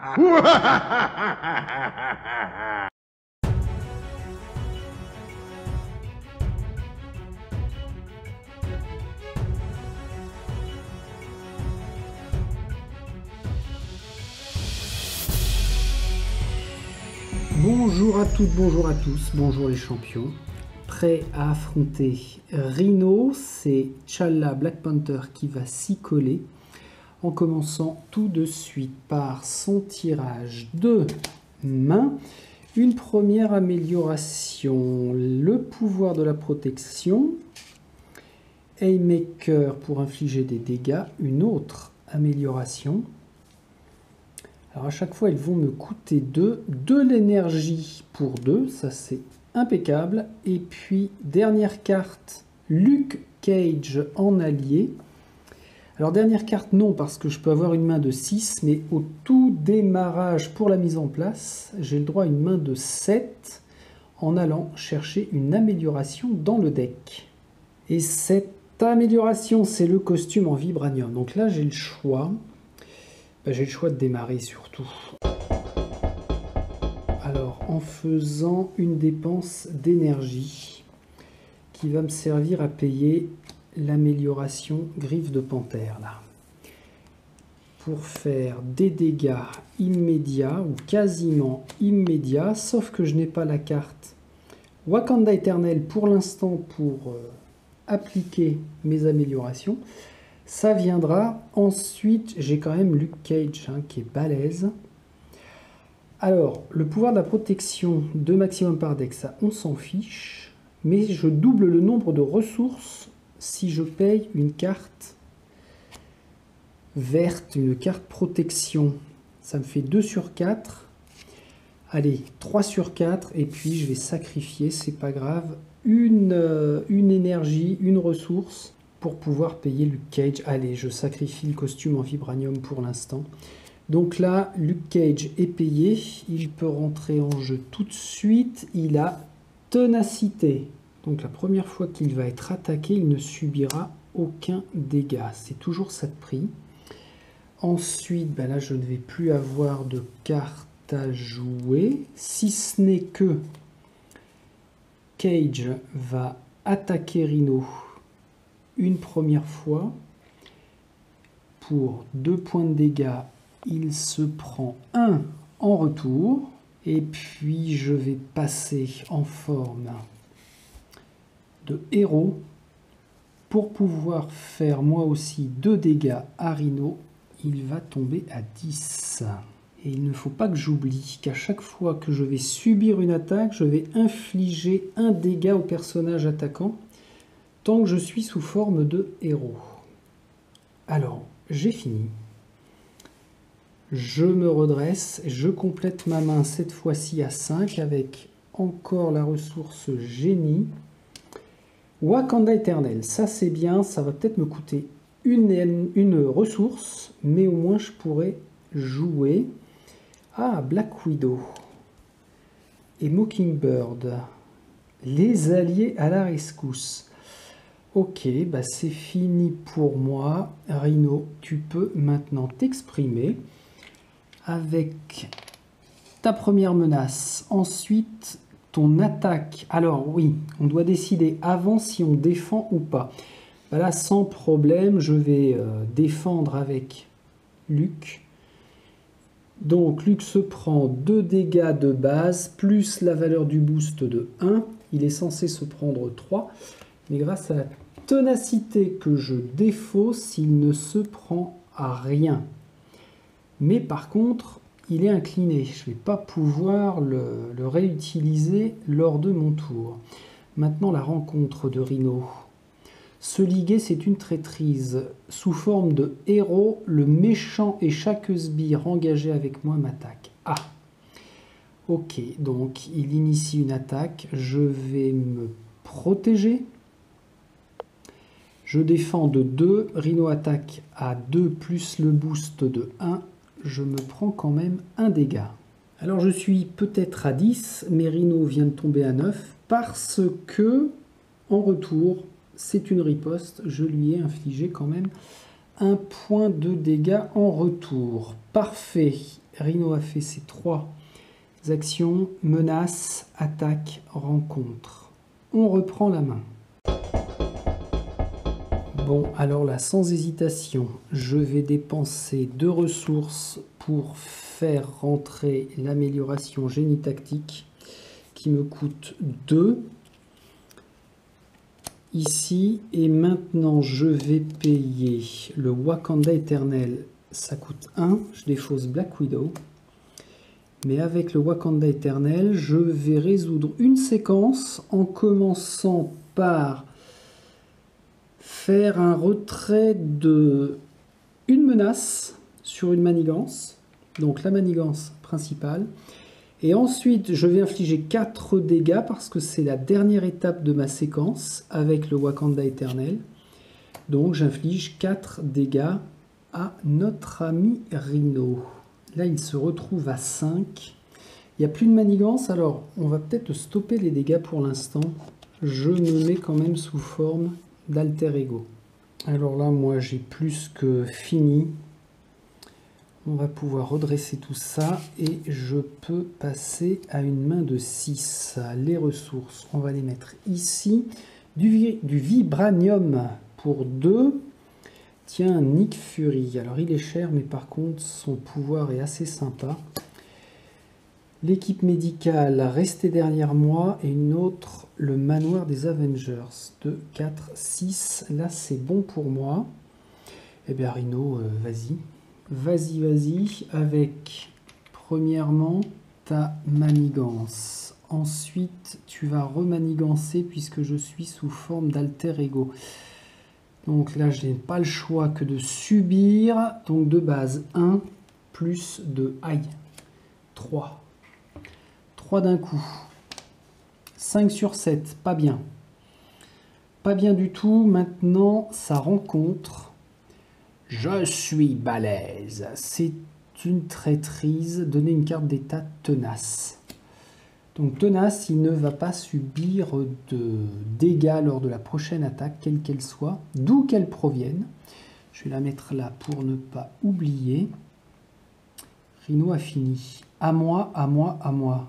Bonjour à toutes, bonjour à tous, bonjour les champions. Prêt à affronter Rhino, c'est T'Challa Black Panther qui va s'y coller. En commençant tout de suite par son tirage de main. Une première amélioration, le pouvoir de la protection. Haymaker pour infliger des dégâts. Une autre amélioration. Alors à chaque fois, ils vont me coûter 2. De l'énergie pour 2, ça c'est impeccable. Et puis, dernière carte, Luke Cage en allié. Alors dernière carte, non, parce que je peux avoir une main de 6, mais au tout démarrage pour la mise en place, j'ai le droit à une main de 7 en allant chercher une amélioration dans le deck. Et cette amélioration, c'est le costume en vibranium. Donc là, j'ai le choix. J'ai le choix de démarrer surtout. Alors, en faisant une dépense d'énergie qui va me servir à payer l'amélioration griffe de panthère là. Pour faire des dégâts immédiats ou quasiment immédiats, sauf que je n'ai pas la carte Wakanda Éternel pour l'instant pour appliquer mes améliorations. Ça viendra. Ensuite, j'ai quand même Luke Cage qui est balèze. Alors, le pouvoir de la protection de maximum par deck, ça on s'en fiche. Mais je double le nombre de ressources si je paye une carte verte, une carte protection. Ça me fait 2 sur 4. Allez, 3 sur 4. Et puis, je vais sacrifier, c'est pas grave, une énergie, une ressource pour pouvoir payer Luke Cage. Allez, je sacrifie le costume en vibranium pour l'instant. Donc là, Luke Cage est payé. Il peut rentrer en jeu tout de suite. Il a ténacité. Donc la première fois qu'il va être attaqué, il ne subira aucun dégât. C'est toujours ça de prix. Ensuite, là, je ne vais plus avoir de cartes à jouer. Si ce n'est que Cage va attaquer Rhino une première fois. Pour 2 points de dégâts, il se prend 1 en retour. Et puis, je vais passer en forme de héros pour pouvoir faire moi aussi 2 dégâts à Rhino. Il va tomber à 10. Et il ne faut pas que j'oublie qu'à chaque fois que je vais subir une attaque, je vais infliger un dégât au personnage attaquant tant que je suis sous forme de héros. Alors, j'ai fini. Je me redresse, je complète ma main cette fois-ci à 5 avec encore la ressource génie. Wakanda Éternel, ça c'est bien, ça va peut-être me coûter une ressource, mais au moins je pourrais jouer. Ah, Black Widow et Mockingbird, les alliés à la rescousse. Ok, c'est fini pour moi. Rhino, tu peux maintenant t'exprimer avec ta première menace. Ensuite, ton attaque. Alors oui, on doit décider avant si on défend ou pas. Là, sans problème, je vais défendre avec Luke. Donc, Luke se prend 2 dégâts de base, plus la valeur du boost de 1. Il est censé se prendre 3. Mais grâce à la ténacité que je défausse, il ne se prend à rien. Mais par contre, il est incliné. Je ne vais pas pouvoir le réutiliser lors de mon tour. Maintenant, la rencontre de Rhino. Se liguer, c'est une traîtrise. Sous forme de héros, le méchant et chaque sbire engagé avec moi m'attaque. Ah, ok, donc il initie une attaque. Je vais me protéger. Je défends de 2. Rhino attaque à 2 plus le boost de 1. Je me prends quand même un dégât. Alors je suis peut-être à 10, mais Rhino vient de tomber à 9 parce que, en retour, c'est une riposte. Je lui ai infligé quand même un point de dégâts en retour. Parfait. Rhino a fait ses 3 actions, menace, attaque, rencontre. On reprend la main. Bon, alors là, sans hésitation, je vais dépenser 2 ressources pour faire rentrer l'amélioration génie tactique qui me coûte 2 ici. Et maintenant, je vais payer le Wakanda éternel, ça coûte 1. Je défausse Black Widow. Mais avec le Wakanda éternel, je vais résoudre une séquence en commençant par faire un retrait de une menace sur une manigance, donc la manigance principale, et ensuite je vais infliger 4 dégâts parce que c'est la dernière étape de ma séquence avec le Wakanda éternel. Donc j'inflige 4 dégâts à notre ami Rhino. Là il se retrouve à 5. Il n'y a plus de manigance, alors on va peut-être stopper les dégâts pour l'instant. Je me mets quand même sous forme d'alter ego. Alors là, moi, j'ai plus que fini. On va pouvoir redresser tout ça et je peux passer à une main de 6. Les ressources, on va les mettre ici. Du vibranium pour 2. Tiens, Nick Fury. Alors, il est cher, mais par contre, son pouvoir est assez sympa. L'équipe médicale, restez derrière moi, et une autre, le manoir des Avengers. 2, 4, 6, là c'est bon pour moi. Eh bien Rhino, vas-y. Vas-y, avec premièrement ta manigance. Ensuite, tu vas remanigancer puisque je suis sous forme d'alter ego. Donc là, je n'ai pas le choix que de subir. Donc de base, 1 plus 2, aïe, 3. 3 d'un coup. 5 sur 7, pas bien. Pas bien du tout. Maintenant, ça rencontre. Je suis balèze. C'est une traîtrise. Donner une carte d'état tenace. Donc tenace, il ne va pas subir de dégâts lors de la prochaine attaque, quelle qu'elle soit, d'où qu'elle provienne. Je vais la mettre là pour ne pas oublier. Rhino a fini. À moi, à moi, à moi.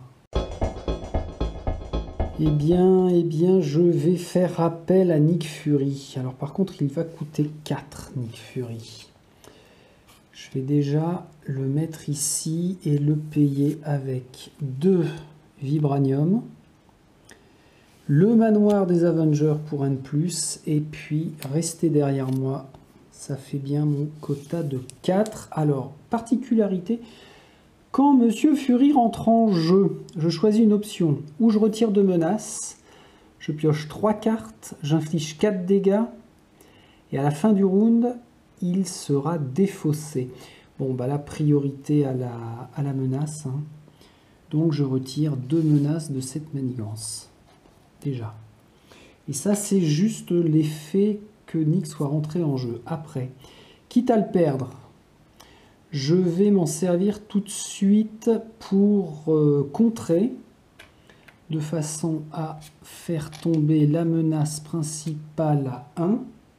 Eh bien, je vais faire appel à Nick Fury. Alors par contre, il va coûter 4, Nick Fury. Je vais déjà le mettre ici et le payer avec 2 vibranium. Le manoir des Avengers pour un de plus. Et puis, restez derrière moi. Ça fait bien mon quota de 4. Alors, particularité... Quand Monsieur Fury rentre en jeu, je choisis une option où je retire 2 menaces, je pioche 3 cartes, j'inflige 4 dégâts, et à la fin du round, il sera défaussé. Bon, bah la priorité à la menace, hein. Donc je retire 2 menaces de cette manigance, déjà. Et ça, c'est juste l'effet que Nick soit rentré en jeu. Après, quitte à le perdre, je vais m'en servir tout de suite pour contrer, de façon à faire tomber la menace principale à 1.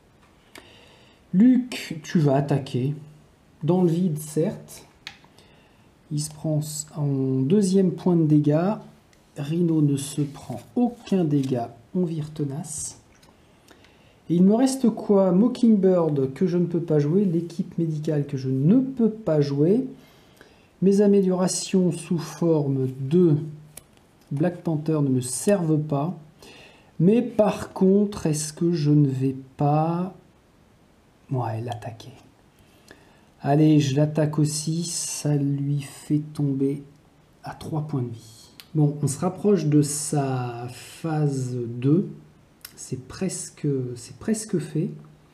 Luke, tu vas attaquer, dans le vide certes. Il se prend en 2e point de dégâts. Rhino ne se prend aucun dégât, on vire tenace. Et il me reste quoi? Mockingbird que je ne peux pas jouer, l'équipe médicale que je ne peux pas jouer, mes améliorations sous forme de Black Panther ne me servent pas, mais par contre, est-ce que je ne vais pas l'attaquer? Allez, je l'attaque aussi, ça lui fait tomber à 3 points de vie. Bon, on se rapproche de sa phase 2. C'est presque fait.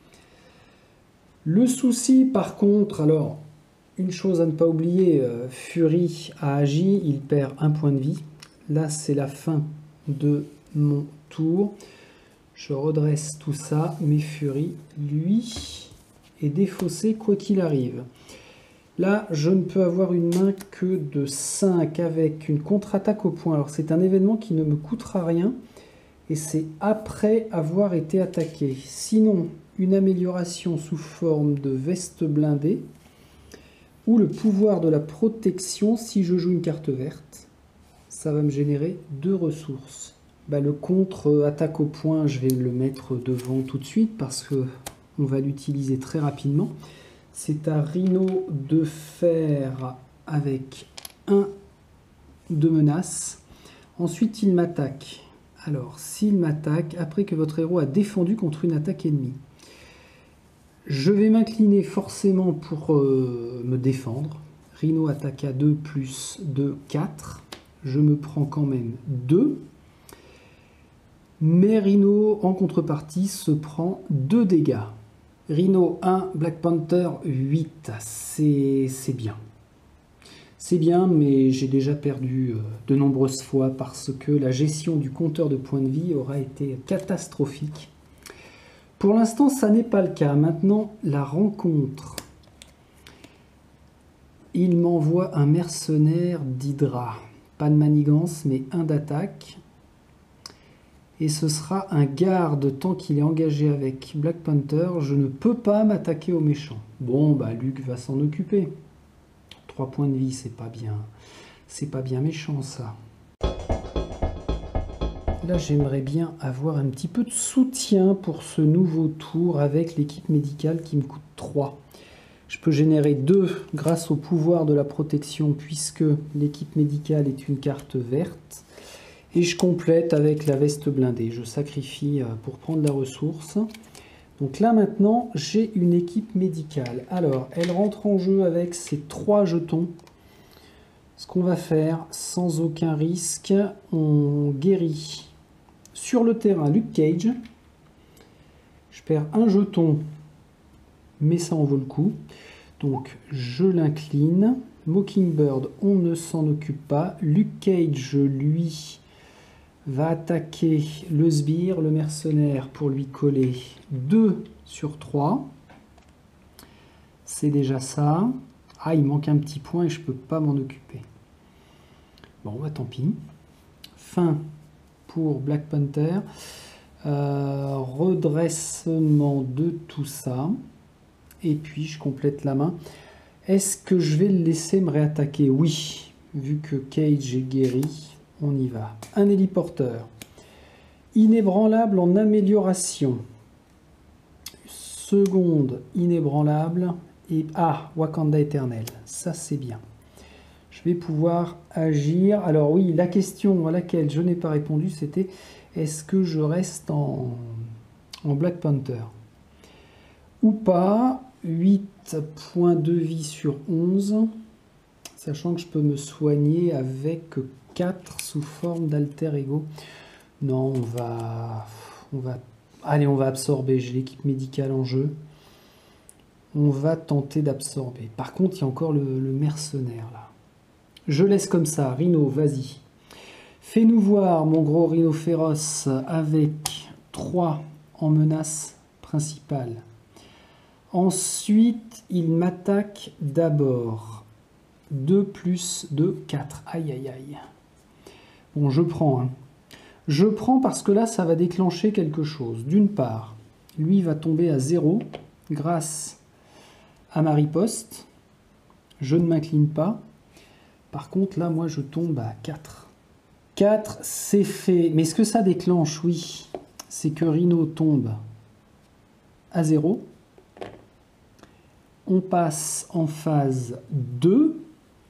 Le souci, par contre, alors, une chose à ne pas oublier, Fury a agi, il perd 1 point de vie. Là, c'est la fin de mon tour. Je redresse tout ça, mais Fury, lui, est défaussé quoi qu'il arrive. Là, je ne peux avoir une main que de 5 avec une contre-attaque au point. Alors, c'est un événement qui ne me coûtera rien. Et c'est après avoir été attaqué. Sinon, une amélioration sous forme de veste blindée ou le pouvoir de la protection. Si je joue une carte verte, ça va me générer 2 ressources. Bah, le contre attaque au point, je vais le mettre devant tout de suite parce que on va l'utiliser très rapidement. C'est à Rhino de faire avec 1 de menace. Ensuite, il m'attaque. Alors, s'il m'attaque, après que votre héros a défendu contre une attaque ennemie, je vais m'incliner forcément pour me défendre. Rhino attaque à 2 plus 2, 4. Je me prends quand même 2. Mais Rhino, en contrepartie, se prend 2 dégâts. Rhino 1, Black Panther 8. C'est bien. C'est bien, mais j'ai déjà perdu de nombreuses fois parce que la gestion du compteur de points de vie aura été catastrophique. Pour l'instant, ça n'est pas le cas. Maintenant, la rencontre. Il m'envoie un mercenaire d'Hydra. Pas de manigance, mais 1 d'attaque. Et ce sera un garde tant qu'il est engagé avec Black Panther. Je ne peux pas m'attaquer aux méchants. Bon, bah Luke va s'en occuper. 3 points de vie, c'est pas bien méchant ça. Là, j'aimerais bien avoir un petit peu de soutien pour ce nouveau tour avec l'équipe médicale qui me coûte 3. Je peux générer 2 grâce au pouvoir de la protection puisque l'équipe médicale est une carte verte. Et je complète avec la veste blindée. Je sacrifie pour prendre la ressource. Donc là maintenant, j'ai une équipe médicale. Alors, elle rentre en jeu avec ses 3 jetons. Ce qu'on va faire, sans aucun risque, on guérit sur le terrain Luke Cage. Je perds 1 jeton, mais ça en vaut le coup. Donc je l'incline. Mockingbird, on ne s'en occupe pas. Luke Cage, lui, va attaquer le sbire, le mercenaire, pour lui coller 2 sur 3. C'est déjà ça. Ah, il manque un petit point et je ne peux pas m'en occuper. Bon, bah tant pis. Fin pour Black Panther. Redressement de tout ça. Et puis, je complète la main. Est-ce que je vais le laisser me réattaquer? Oui, vu que Cage est guéri. On y va. Un héliporteur. Inébranlable en amélioration. Seconde inébranlable. Et Wakanda éternel. Ça, c'est bien. Je vais pouvoir agir. Alors oui, la question à laquelle je n'ai pas répondu, c'était est-ce que je reste en Black Panther ou pas? 8 points de vie sur 11. Sachant que je peux me soigner avec 4 sous forme d'alter ego. Non, allez, on va absorber. J'ai l'équipe médicale en jeu. On va tenter d'absorber. Par contre, il y a encore le mercenaire là. Je laisse comme ça. Rhino, vas-y. Fais-nous voir, mon gros Rhino féroce, avec 3 en menace principale. Ensuite, il m'attaque d'abord. 2 plus 2, 4. Aïe, aïe, aïe. Bon, je prends. Hein. Je prends parce que là, ça va déclencher quelque chose. D'une part, lui va tomber à 0 grâce à ma riposte. Je ne m'incline pas. Par contre, là, moi, je tombe à 4. 4, c'est fait. Mais ce que ça déclenche, oui, c'est que Rhino tombe à 0. On passe en phase 2.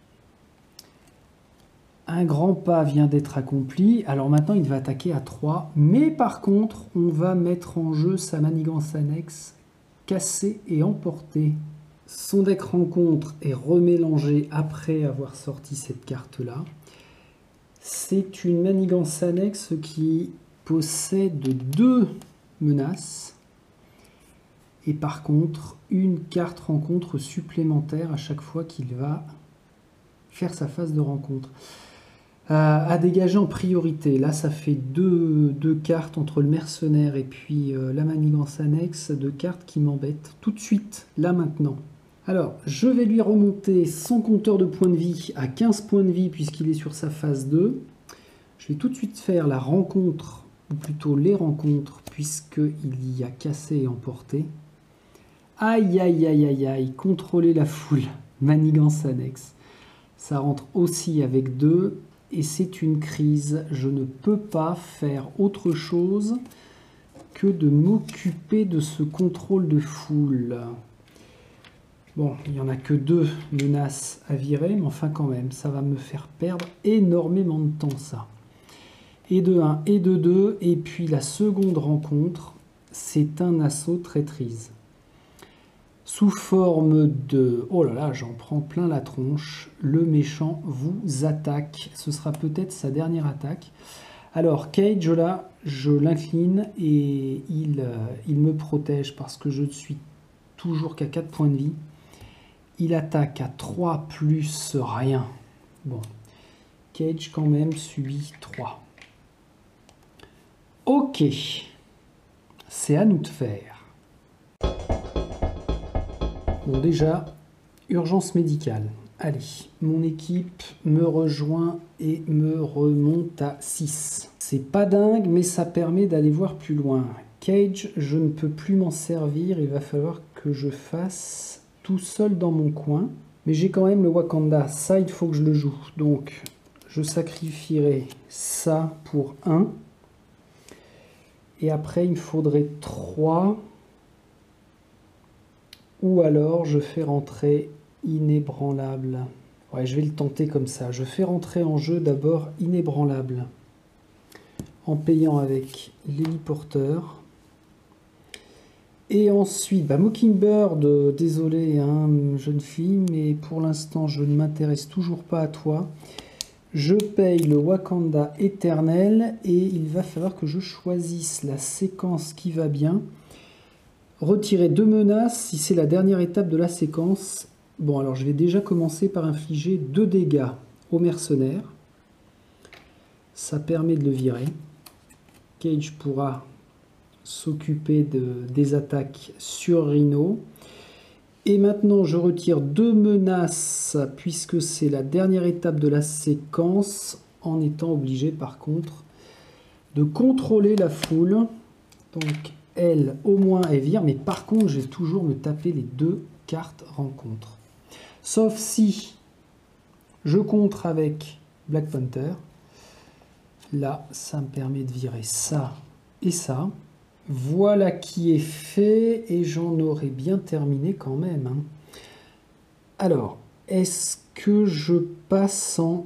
Un grand pas vient d'être accompli. Alors maintenant, il va attaquer à 3. Mais par contre, on va mettre en jeu sa manigance annexe, casser et emporter. Son deck rencontre est remélangé après avoir sorti cette carte-là. C'est une manigance annexe qui possède 2 menaces. Et par contre, une carte rencontre supplémentaire à chaque fois qu'il va faire sa phase de rencontre. À dégager en priorité. Là, ça fait 2 cartes entre le mercenaire et puis la manigance annexe. 2 cartes qui m'embêtent tout de suite, là maintenant. Alors, je vais lui remonter son compteur de points de vie à 15 points de vie puisqu'il est sur sa phase 2. Je vais tout de suite faire la rencontre, ou plutôt les rencontres, puisqu'il y a cassé et emporté. Aïe, aïe, aïe, aïe, aïe, contrôler la foule. Manigance annexe. Ça rentre aussi avec 2 et c'est une crise. Je ne peux pas faire autre chose que de m'occuper de ce contrôle de foule. Bon, il n'y en a que 2 menaces à virer, mais enfin quand même, ça va me faire perdre énormément de temps ça. Et de 1 et de 2, et puis la seconde rencontre, c'est un assaut traîtrise. Sous forme de... Oh là là, j'en prends plein la tronche. Le méchant vous attaque. Ce sera peut-être sa dernière attaque. Alors, Cage, là, je l'incline et il me protège parce que je ne suis toujours qu'à 4 points de vie. Il attaque à 3 plus rien. Bon, Cage quand même subit 3. Ok, c'est à nous de faire. Bon, déjà, urgence médicale. Allez, mon équipe me rejoint et me remonte à 6. C'est pas dingue, mais ça permet d'aller voir plus loin. Cage, je ne peux plus m'en servir. Il va falloir que je fasse tout seul dans mon coin. Mais j'ai quand même le Wakanda. Ça, il faut que je le joue. Donc, je sacrifierai ça pour 1. Et après, il me faudrait 3. Ou alors, je fais rentrer inébranlable. Ouais, je vais le tenter comme ça. Je fais rentrer en jeu d'abord inébranlable. En payant avec l'héliporteur. Et ensuite, Mockingbird, désolé, hein, jeune fille, mais pour l'instant, je ne m'intéresse toujours pas à toi. Je paye le Wakanda éternel et il va falloir que je choisisse la séquence qui va bien. Retirer 2 menaces si c'est la dernière étape de la séquence. Bon, alors je vais déjà commencer par infliger 2 dégâts au mercenaire. Ça permet de le virer. Cage pourra s'occuper des attaques sur Rhino. Et maintenant, je retire 2 menaces puisque c'est la dernière étape de la séquence, en étant obligé par contre de contrôler la foule. Donc, elle, au moins, elle vire, mais par contre, je vais toujours me taper les 2 cartes rencontre. Sauf si je contre avec Black Panther. Là, ça me permet de virer ça et ça. Voilà qui est fait et j'en aurais bien terminé quand même. Hein. Alors, est-ce que je passe en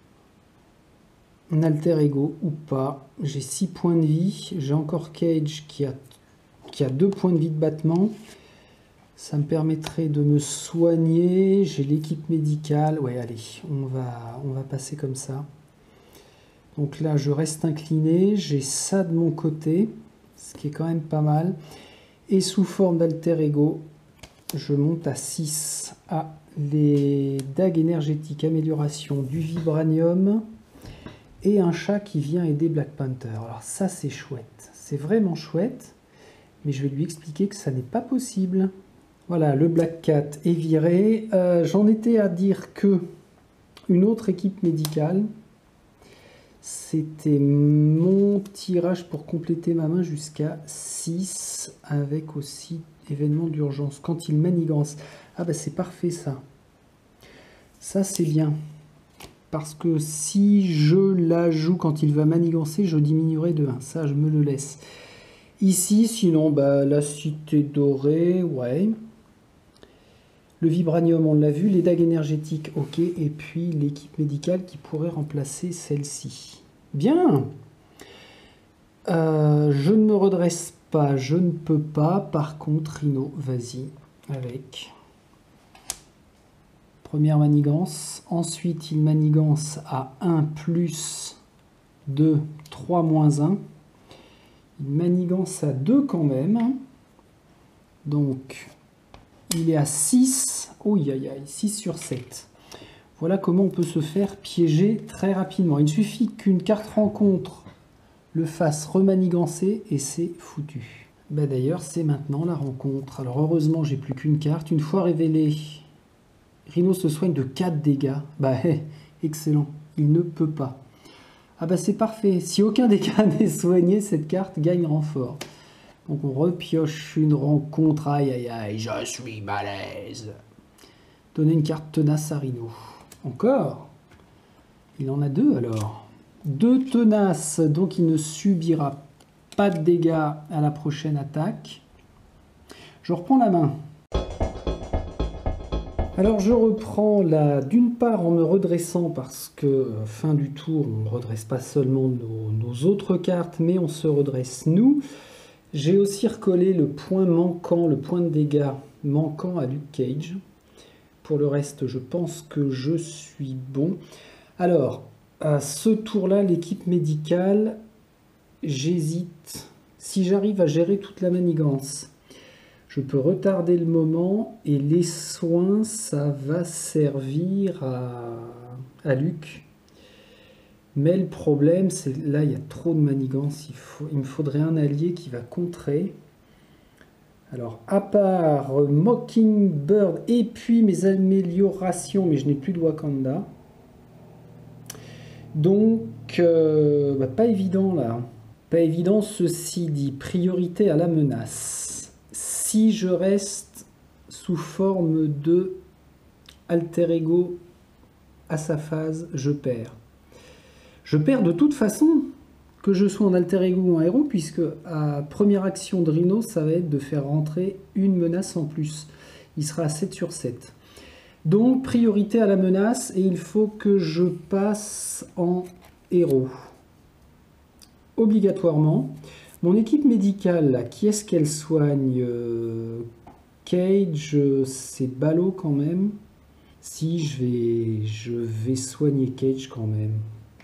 alter ego ou pas? J'ai 6 points de vie. J'ai encore Cage qui a 2 points de vie de battement. Ça me permettrait de me soigner. J'ai l'équipe médicale. Ouais, allez, on va passer comme ça. Donc là, je reste incliné. J'ai ça de mon côté, ce qui est quand même pas mal. Et sous forme d'alter ego, je monte à 6. Ah, les dagues énergétiques, amélioration du vibranium. Et un chat qui vient aider Black Panther. Alors ça, c'est chouette. C'est vraiment chouette. Mais je vais lui expliquer que ça n'est pas possible. Voilà, le Black Cat est viré. J'en étais à dire que une autre équipe médicale, c'était mon tirage pour compléter ma main jusqu'à 6, avec aussi événement d'urgence. Quand il manigance. Ah bah c'est parfait ça. Ça c'est bien. Parce que si je la joue quand il va manigancer, je diminuerai de 1. Ça, je me le laisse. Ici, sinon, bah, la cité dorée, ouais. Le vibranium, on l'a vu. Les dagues énergétiques, ok. Et puis l'équipe médicale qui pourrait remplacer celle-ci. Bien. Je ne me redresse pas, je ne peux pas. Par contre, Rhino, vas-y, avec... Première manigance. Ensuite, il manigance à 1 plus 2, 3 moins 1. Il manigance à 2 quand même. Donc, il est à 6. Ouh, aïe, aïe, 6 sur 7. Voilà comment on peut se faire piéger très rapidement. Il suffit qu'une carte rencontre le fasse remanigancer et c'est foutu. Bah d'ailleurs, c'est maintenant la rencontre. Alors heureusement, j'ai plus qu'une carte. Une fois révélée, Rhino se soigne de 4 dégâts. Bah, excellent. Il ne peut pas. Ah bah c'est parfait. Si aucun dégât n'est soigné, cette carte gagne renfort. Donc on repioche une rencontre. Aïe, aïe, aïe, je suis malaise. Donner une carte tenace à Rhino. Encore? Il en a 2 alors. 2 tenaces, donc il ne subira pas de dégâts à la prochaine attaque. Je reprends la main. Alors je reprends là, d'une part en me redressant parce que fin du tour, on ne redresse pas seulement nos autres cartes, mais on se redresse nous. J'ai aussi recollé le point manquant, le point de dégâts manquant à Luke Cage. Pour le reste, je pense que je suis bon. Alors, à ce tour-là, l'équipe médicale, j'hésite. Si j'arrive à gérer toute la manigance, je peux retarder le moment et les soins, ça va servir à Luke. Mais le problème, c'est là, il y a trop de manigance. Il me faudrait un allié qui va contrer. Alors, à part Mockingbird et puis mes améliorations, mais je n'ai plus de Wakanda. Donc, pas évident là. Pas évident, ceci dit. Priorité à la menace. Si je reste sous forme de alter ego à sa phase, je perds. Je perds de toute façon, que je sois en alter ego ou en héros, puisque à première action de Rhino, ça va être de faire rentrer une menace en plus. Il sera à 7 sur 7. Donc, priorité à la menace, et il faut que je passe en héros. Obligatoirement. Mon équipe médicale, là, qui est-ce qu'elle soigne? Cage, c'est ballot quand même. Si, je vais soigner Cage quand même.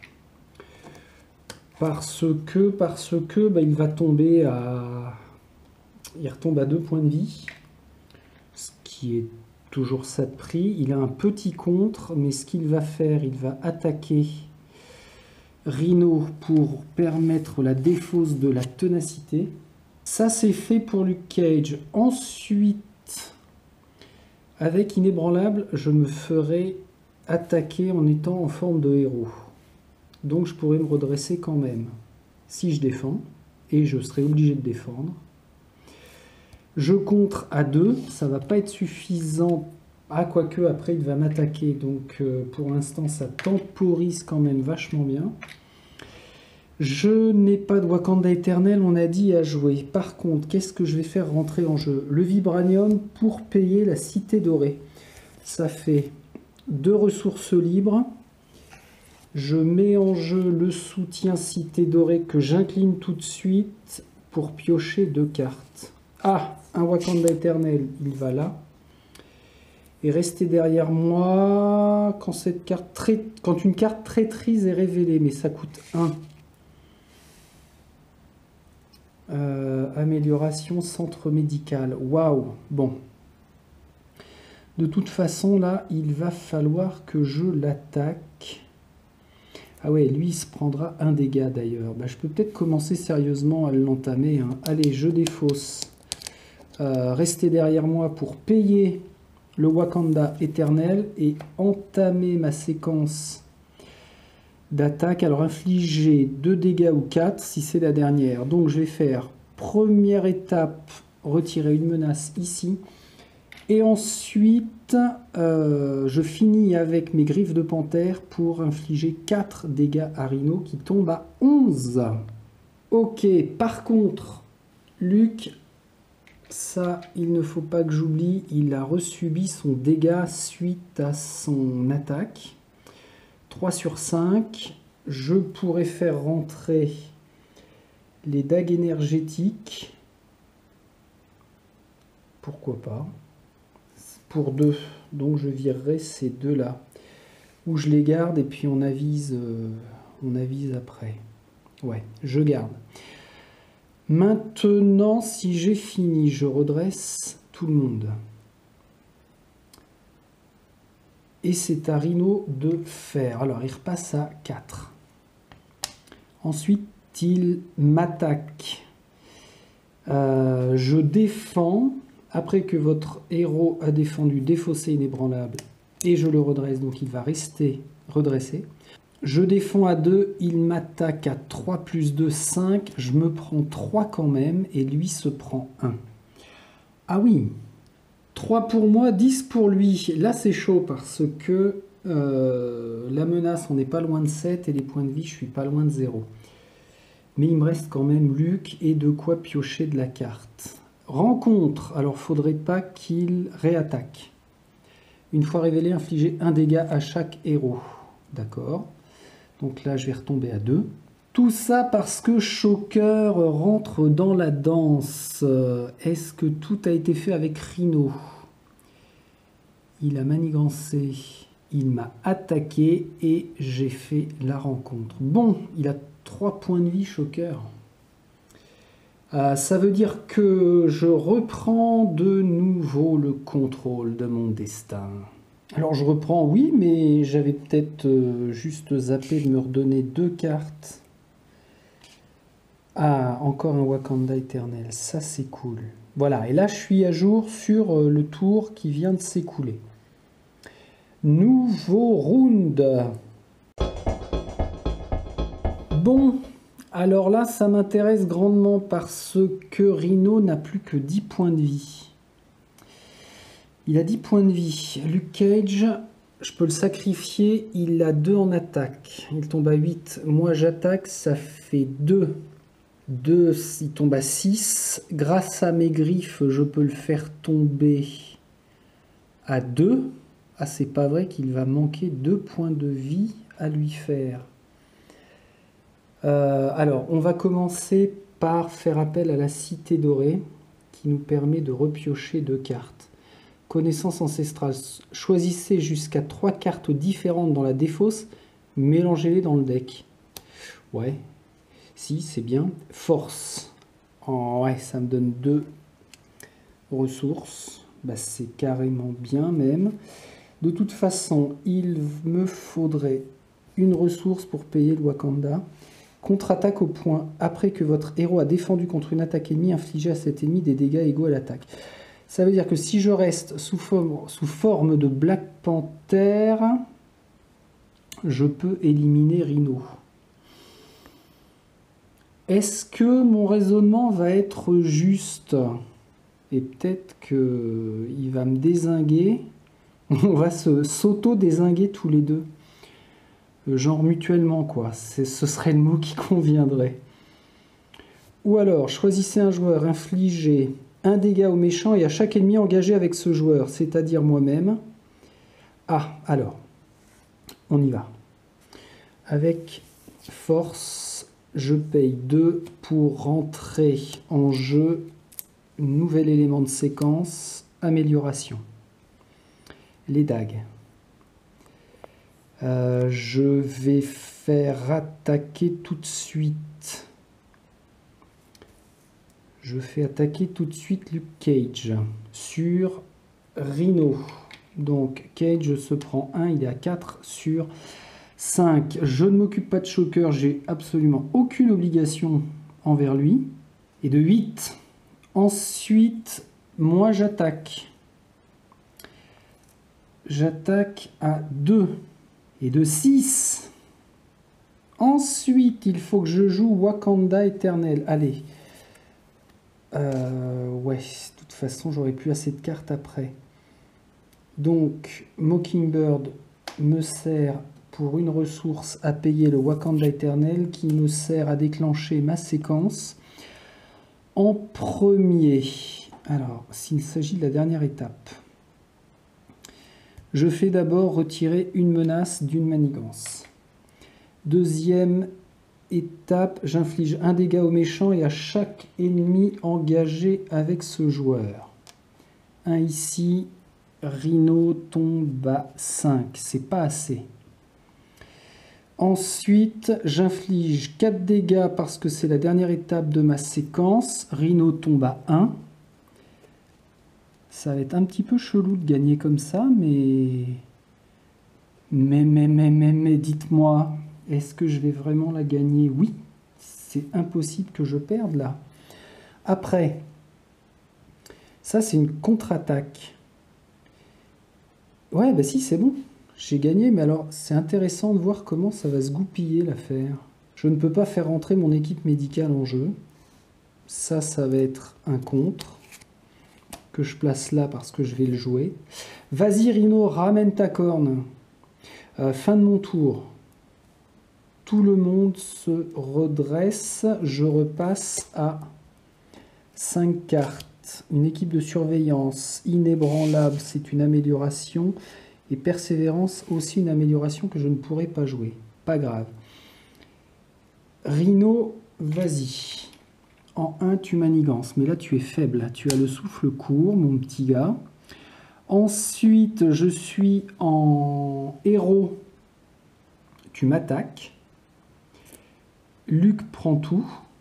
Parce que il va tomber à... Il retombe à 2 points de vie. Ce qui est toujours ça de prix. Il a un petit contre, mais ce qu'il va faire, il va attaquer Rhino pour permettre la défausse de la ténacité. Ça, c'est fait pour Luke Cage. Ensuite, avec Inébranlable, je me ferai attaquer en étant en forme de héros. Donc je pourrais me redresser quand même si je défends, et je serai obligé de défendre. Je contre à 2, ça va pas être suffisant. Ah, quoique après il va m'attaquer, donc pour l'instant ça temporise quand même vachement bien. Je n'ai pas de Wakanda éternel, on a dit, à jouer. Par contre, qu'est-ce que je vais faire rentrer en jeu? Le vibranium pour payer la cité dorée. Ça fait 2 ressources libres. Je mets en jeu le soutien cité dorée que j'incline tout de suite pour piocher 2 cartes. Ah, un Wakanda éternel, il va là. Et rester derrière moi quand une carte traîtrise est révélée, mais ça coûte 1. Amélioration centre médical. Waouh, bon. De toute façon, là, il va falloir que je l'attaque. Ah ouais, lui, il se prendra un dégât d'ailleurs. Bah, je peux peut-être commencer sérieusement à l'entamer. Hein. Allez, je défausse. Restez derrière moi pour payer le Wakanda éternel et entamer ma séquence d'attaque. Alors, infliger 2 dégâts ou 4 si c'est la dernière. Donc, je vais faire première étape, retirer une menace ici. Et ensuite, je finis avec mes griffes de panthère pour infliger 4 dégâts à Rhino qui tombe à 11. Ok, par contre, Luke, ça, il ne faut pas que j'oublie, il a resubi son dégât suite à son attaque. 3 sur 5. Je pourrais faire rentrer les dagues énergétiques. Pourquoi pas? Pour 2, donc je virerai ces 2-là. Ou je les garde et puis on avise après. Ouais, je garde. Maintenant, si j'ai fini, je redresse tout le monde. Et c'est à Rhino de faire. Alors, il repasse à 4. Ensuite, il m'attaque. Je défends. Après que votre héros a défendu, défaussé inébranlable, et je le redresse, donc il va rester redressé. Je défends à 2, il m'attaque à 3 plus 2, 5. Je me prends 3 quand même, et lui se prend 1. Ah oui, 3 pour moi, 10 pour lui. Là, c'est chaud parce que la menace, on n'est pas loin de 7 et les points de vie, je suis pas loin de 0. Mais il me reste quand même Luc et de quoi piocher de la carte. Rencontre. Alors, faudrait pas qu'il réattaque. Une fois révélé, infliger un dégât à chaque héros. D'accord. Donc là, je vais retomber à 2. Tout ça parce que Shocker rentre dans la danse. Est-ce que tout a été fait avec Rhino? Il a manigancé, il m'a attaqué et j'ai fait la rencontre. Bon, il a 3 points de vie, Shocker. Ça veut dire que je reprends de nouveau le contrôle de mon destin. Alors je reprends, oui, mais j'avais peut-être juste zappé de me redonner 2 cartes. Ah, encore un Wakanda éternel, ça c'est cool. Voilà, et là je suis à jour sur le tour qui vient de s'écouler. Nouveau round. Bon, alors là ça m'intéresse grandement parce que Rhino n'a plus que 10 points de vie. Il a 10 points de vie. Luke Cage, je peux le sacrifier, il a 2 en attaque. Il tombe à 8. Moi j'attaque, ça fait 2. 2, il tombe à 6. Grâce à mes griffes, je peux le faire tomber à 2. Ah, c'est pas vrai qu'il va manquer 2 points de vie à lui faire. Alors, on va commencer par faire appel à la Cité Dorée, qui nous permet de repiocher 2 cartes. Connaissance ancestrale. Choisissez jusqu'à 3 cartes différentes dans la défausse, mélangez-les dans le deck. Ouais. Si, c'est bien. Force. Oh, ouais, ça me donne 2 ressources. Bah, c'est carrément bien même. De toute façon, il me faudrait une ressource pour payer le Wakanda. Contre-attaque au point. Après que votre héros a défendu contre une attaque ennemie, infligez à cet ennemi des dégâts égaux à l'attaque. Ça veut dire que si je reste sous forme de Black Panther, je peux éliminer Rhino. Est-ce que mon raisonnement va être juste? Et peut-être qu'il va me dézinguer. On va s'auto-dézinguer tous les deux. Genre mutuellement, quoi. Ce serait le mot qui conviendrait. Ou alors, choisissez un joueur, infligez un dégât au méchant et à chaque ennemi engagé avec ce joueur, c'est-à-dire moi-même. Ah, alors, on y va. Avec force, je paye 2 pour rentrer en jeu. Nouvel élément de séquence, amélioration. Les dagues. Je vais faire attaquer tout de suite. Je fais attaquer tout de suite Luke Cage sur Rhino. Donc Cage se prend 1, il est à 4 sur 5. Je ne m'occupe pas de Shocker, j'ai absolument aucune obligation envers lui. Et de 8. Ensuite, moi j'attaque. J'attaque à 2 et de 6. Ensuite, il faut que je joue Wakanda éternel. Allez. Ouais, de toute façon, j'aurais plus assez de cartes après. Donc, Mockingbird me sert pour une ressource à payer le Wakanda éternel qui me sert à déclencher ma séquence. En premier, alors, s'il s'agit de la dernière étape, je fais d'abord retirer une menace d'une manigance. Deuxième étape, j'inflige un dégât au méchant et à chaque ennemi engagé avec ce joueur. Un ici, Rhino tombe à 5, c'est pas assez. Ensuite, j'inflige 4 dégâts parce que c'est la dernière étape de ma séquence. Rhino tombe à 1. Ça va être un petit peu chelou de gagner comme ça, mais dites-moi, est-ce que je vais vraiment la gagner? Oui, c'est impossible que je perde là. Après, ça c'est une contre-attaque. Ouais, bah si, c'est bon. J'ai gagné, mais alors c'est intéressant de voir comment ça va se goupiller l'affaire. Je ne peux pas faire rentrer mon équipe médicale en jeu. Ça va être un contre que je place là parce que je vais le jouer. Vas-y Rhino, ramène ta corne. Fin de mon tour. Tout le monde se redresse. Je repasse à 5 cartes. Une équipe de surveillance. Inébranlable, c'est une amélioration. Et persévérance, aussi une amélioration que je ne pourrai pas jouer. Pas grave. Rhino, vas-y. En 1, tu manigances. Mais là, tu es faible. Tu as le souffle court, mon petit gars. Ensuite, je suis en héros. Tu m'attaques. Luc prend tout.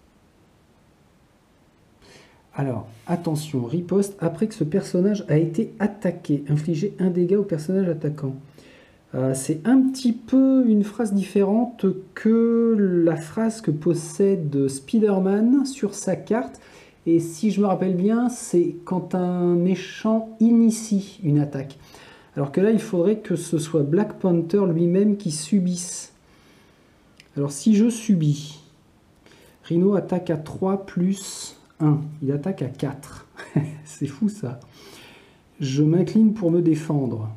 Alors, attention, riposte après que ce personnage a été attaqué. Infliger un dégât au personnage attaquant. C'est un petit peu une phrase différente que la phrase que possède Spider-Man sur sa carte. Et si je me rappelle bien, c'est quand un méchant initie une attaque. Alors que là, il faudrait que ce soit Black Panther lui-même qui subisse. Alors si je subis, Rhino attaque à 3 plus 1. Il attaque à 4. C'est fou ça. Je m'incline pour me défendre.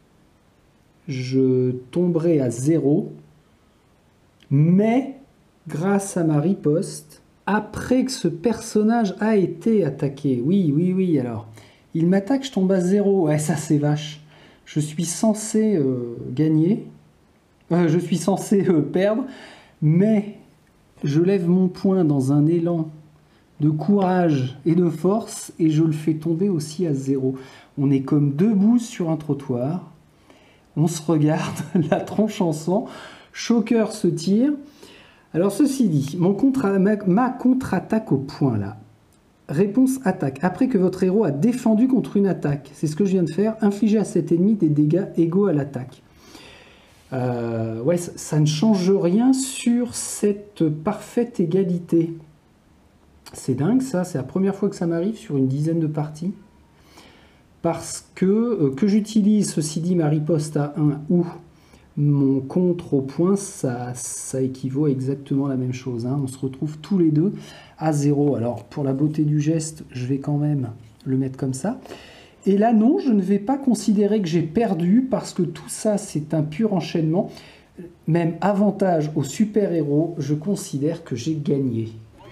Je tomberai à 0. Mais, grâce à ma riposte, après que ce personnage a été attaqué, oui, alors, il m'attaque, je tombe à 0. Ouais, ça c'est vache. Je suis censé gagner. Je suis censé perdre. Mais, je lève mon poing dans un élan de courage et de force et je le fais tomber aussi à 0. On est comme debout sur un trottoir. On se regarde, la tronche en sang. Shocker se tire. Alors ceci dit, ma contre-attaque au point là. Réponse attaque. Après que votre héros a défendu contre une attaque, c'est ce que je viens de faire, infliger à cet ennemi des dégâts égaux à l'attaque. Ouais, ça ne change rien sur cette parfaite égalité. C'est dingue ça, c'est la première fois que ça m'arrive sur une dizaine de parties. Parce que j'utilise, ceci dit, ma riposte à 1 ou mon contre au point, ça équivaut à exactement la même chose. Hein. On se retrouve tous les deux à 0. Alors, pour la beauté du geste, je vais quand même le mettre comme ça. Et là, non, je ne vais pas considérer que j'ai perdu parce que tout ça, c'est un pur enchaînement. Même avantage au super-héros, je considère que j'ai gagné.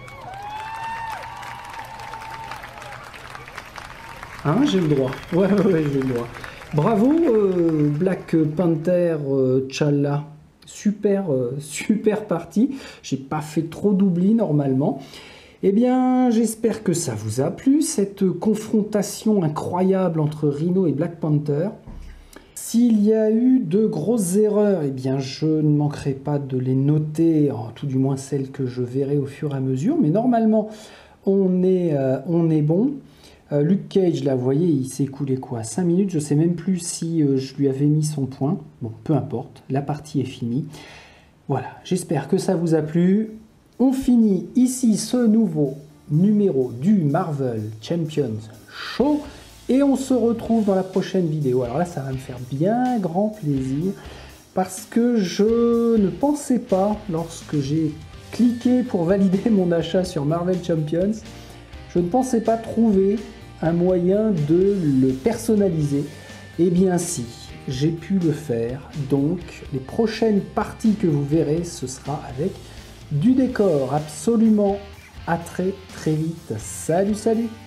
Hein, j'ai le droit. Ouais, j'ai le droit. Bravo, Black Panther T'Challa. Super partie. J'ai pas fait trop d'oubli normalement. Eh bien, j'espère que ça vous a plu, cette confrontation incroyable entre Rhino et Black Panther. S'il y a eu de grosses erreurs, eh bien, je ne manquerai pas de les noter, tout du moins celles que je verrai au fur et à mesure. Mais normalement, on est bon. Luke Cage, là, vous voyez, il s'est écoulé quoi? 5 minutes, je ne sais même plus si je lui avais mis son point. Bon, peu importe, la partie est finie. Voilà, j'espère que ça vous a plu. On finit ici ce nouveau numéro du Marvel Champions Show. Et on se retrouve dans la prochaine vidéo. Alors là, ça va me faire bien grand plaisir. Parce que je ne pensais pas, lorsque j'ai cliqué pour valider mon achat sur Marvel Champions, je ne pensais pas trouver un moyen de le personnaliser. Eh bien si, j'ai pu le faire. Donc, les prochaines parties que vous verrez, ce sera avec du décor. Absolument. À très vite. Salut, salut!